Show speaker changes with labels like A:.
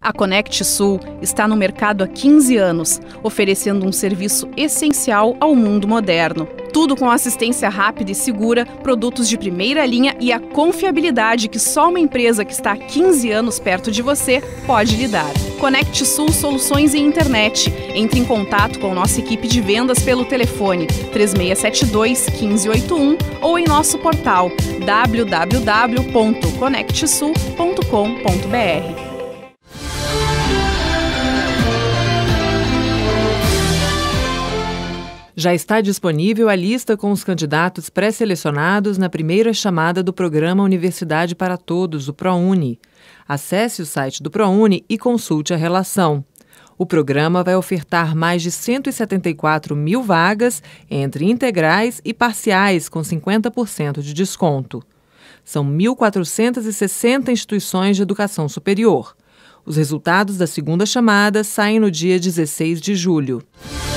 A: A Conect Sul está no mercado há 15 anos, oferecendo um serviço essencial ao mundo moderno. Tudo com assistência rápida e segura, produtos de primeira linha e a confiabilidade que só uma empresa que está há 15 anos perto de você pode lhe dar. Conect Sul Soluções em Internet. Entre em contato com nossa equipe de vendas pelo telefone 3672-1581 ou em nosso portal www.conectsul.com.br.
B: Já está disponível a lista com os candidatos pré-selecionados na primeira chamada do Programa Universidade para Todos, o ProUni. Acesse o site do ProUni e consulte a relação. O programa vai ofertar mais de 174 mil vagas entre integrais e parciais com 50% de desconto. São 1.460 instituições de educação superior. Os resultados da segunda chamada saem no dia 16 de julho.